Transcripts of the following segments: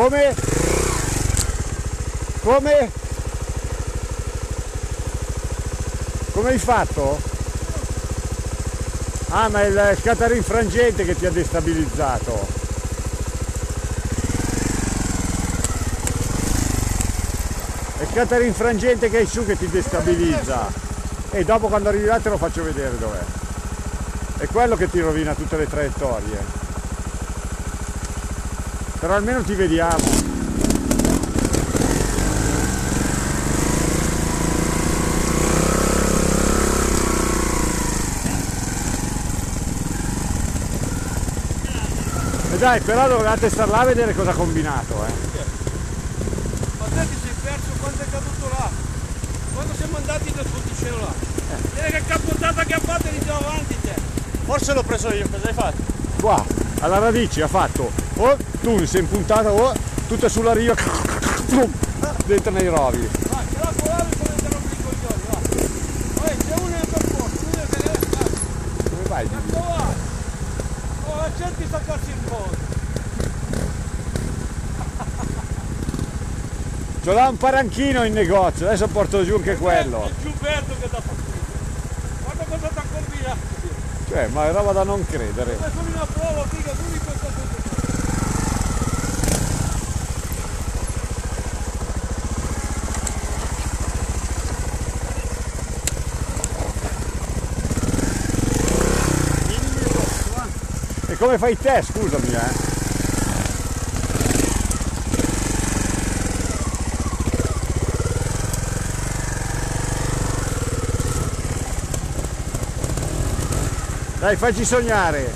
Come? Come? Come hai fatto? Ah, ma è il Catering frangente che ti ha destabilizzato. È il Catering frangente che hai su che ti destabilizza. E dopo quando arrivi là te lo faccio vedere dov'è. È quello che ti rovina tutte le traiettorie. Però almeno ti vediamo. E dai, però dovevate star là a vedere cosa ha combinato, Ma te ti sei perso quando è caduto là? Quando siamo andati nel ponticello là? Vedi che capottata che ha fatto e lì già avanti te. Forse l'ho preso io, cosa hai fatto? qua, alla radice ha fatto, oh, tu sei impuntato, oh, tutta sulla riva, dentro nei rovi. Vai, ce l'ha colare e se ne rompi i coglioni, va. C'è uno in percorso, uno che deve stare. Dove vai? Ecco va. Oh, cerchi di staccarsi il coso. C'ho là un paranchino in negozio, adesso porto giù anche quello. È Giuberto che dà fastidio. Guarda cosa ti ha combinato. Cioè, ma è roba da non credere. Adesso una prova, figa, tu di questa cosa. E come fai te, scusami, Dai, facci sognare.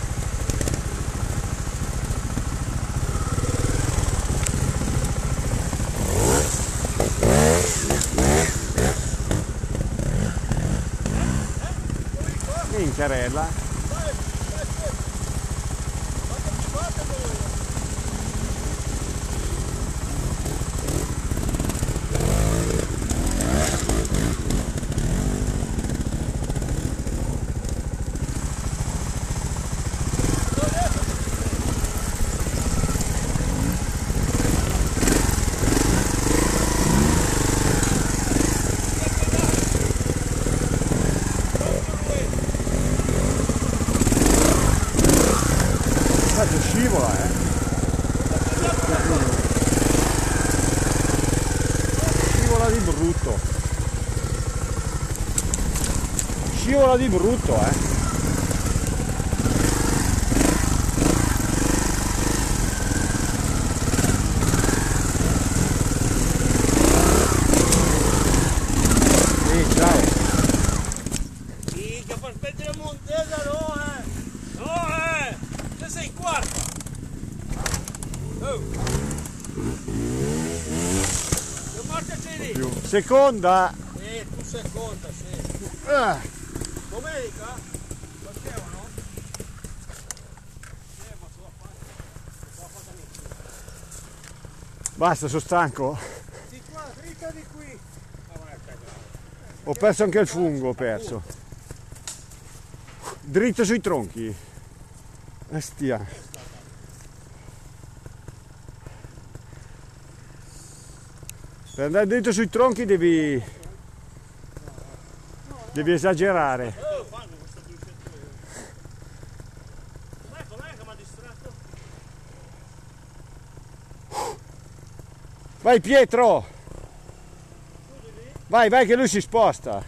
Minchiarella. Scivola, scivola di brutto, scivola di brutto, Sì, ciao. Sì, che per spendere Montesa no, no, te sei quarta. Oh. Che marcia c'è lì? Seconda. Tu seconda, sì. Domenica? Facevano? Ma sulla faccia nessuno. Basta, sono stanco. Di qua, dritta di qui. Ho perso anche il fungo, ho perso. Dritto sui tronchi. Stia. Per andare dritto sui tronchi devi esagerare. Com'è che mi ha distratto? Vai Pietro! Vai, vai che lui si sposta.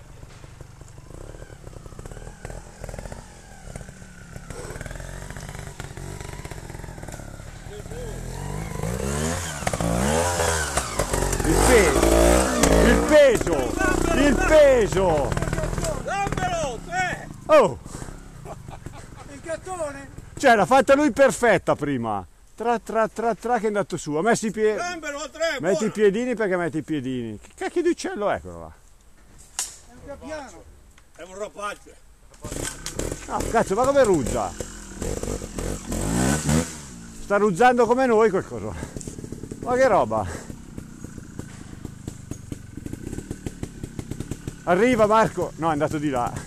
Il peso! Dammelo, te! Oh! Il gattone! Cioè l'ha fatta lui perfetta prima. Tra che è andato su. Ha messo i piedi. Dammelo a tre! Metti i piedini perché metti i piedini. Che cacchio di uccello è quello là? È un gabbiano! È un rapace! No, cazzo, ma come ruzza? Sta ruzzando come noi quel coso. Ma che roba! Arriva Marco! No, è andato di là.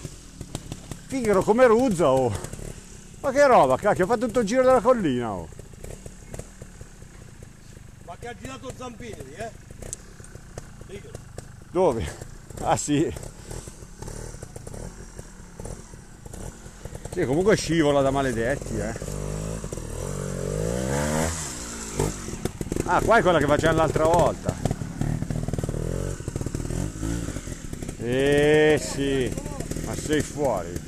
Figaro come ruzza, oh! Ma che roba, cacchio, ha fatto tutto il giro della collina, oh! Ti ha girato Zampini, Dico. Dove? Ah sì. Sì, comunque scivola da maledetti, Ah, qua è quella che facevamo l'altra volta. Sì, ma sei fuori.